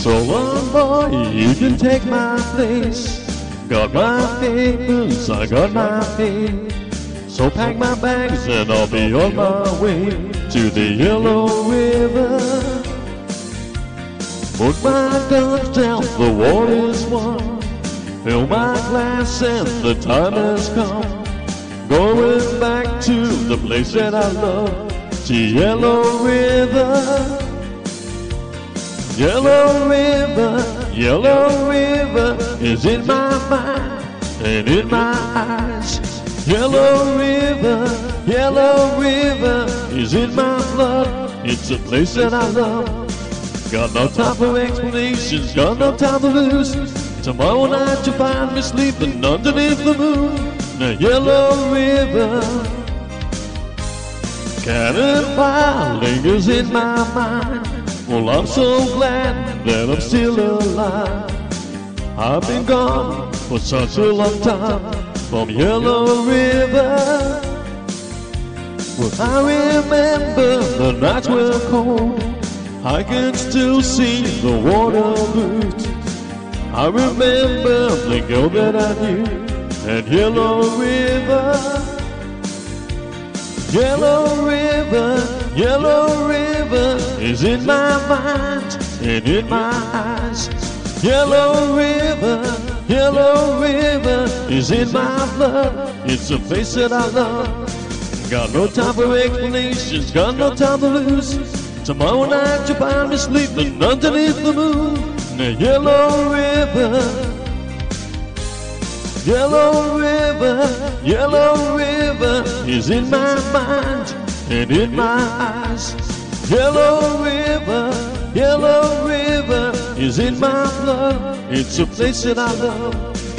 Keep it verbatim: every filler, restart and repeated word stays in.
So long, boy, you can take my place. Got my papers, I got my pay. So pack my bags and I'll be on my way to the Yellow River. Put my guns down, the water's warm. Fill my glass and the time has come. Going back to the place that I love, to Yellow River. Yellow River, Yellow River is in my mind and in my eyes. Yellow River, Yellow River is in my blood. It's a place that I love. Got no time for explanations, got no time to lose. Tomorrow night you'll find me sleeping underneath the moon. The Yellow River, cannon fire lingers in my mind. Well, I'm so glad that I'm still alive. I've been gone for such a long time from Yellow River. Well, I remember the nights were cold. I can still see the water boot. I remember the girl that I knew at Yellow River. Yellow River, Yellow River is in my mind and in my eyes. Yellow River, Yellow River is in my blood. It's a place that I love. Got no time for explanations, got no time to lose. Tomorrow night you'll find me sleeping underneath the moon. The Yellow River, Yellow River, Yellow River is in my mind and in my eyes. Yellow River, Yellow River is in my blood. It's a place that I love.